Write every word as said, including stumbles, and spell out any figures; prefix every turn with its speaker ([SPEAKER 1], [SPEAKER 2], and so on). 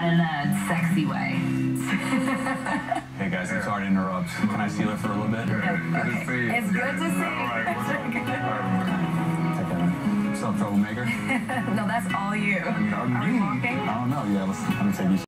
[SPEAKER 1] in a sexy way.
[SPEAKER 2] Hey guys, I'm sorry to interrupt. Can I steal it for a little bit?
[SPEAKER 1] Okay. It's good to see.
[SPEAKER 2] All right, what's up? What's up, troublemaker?
[SPEAKER 1] No, that's all you. Are we walking?
[SPEAKER 2] I don't know. Yeah, let's, let me take you.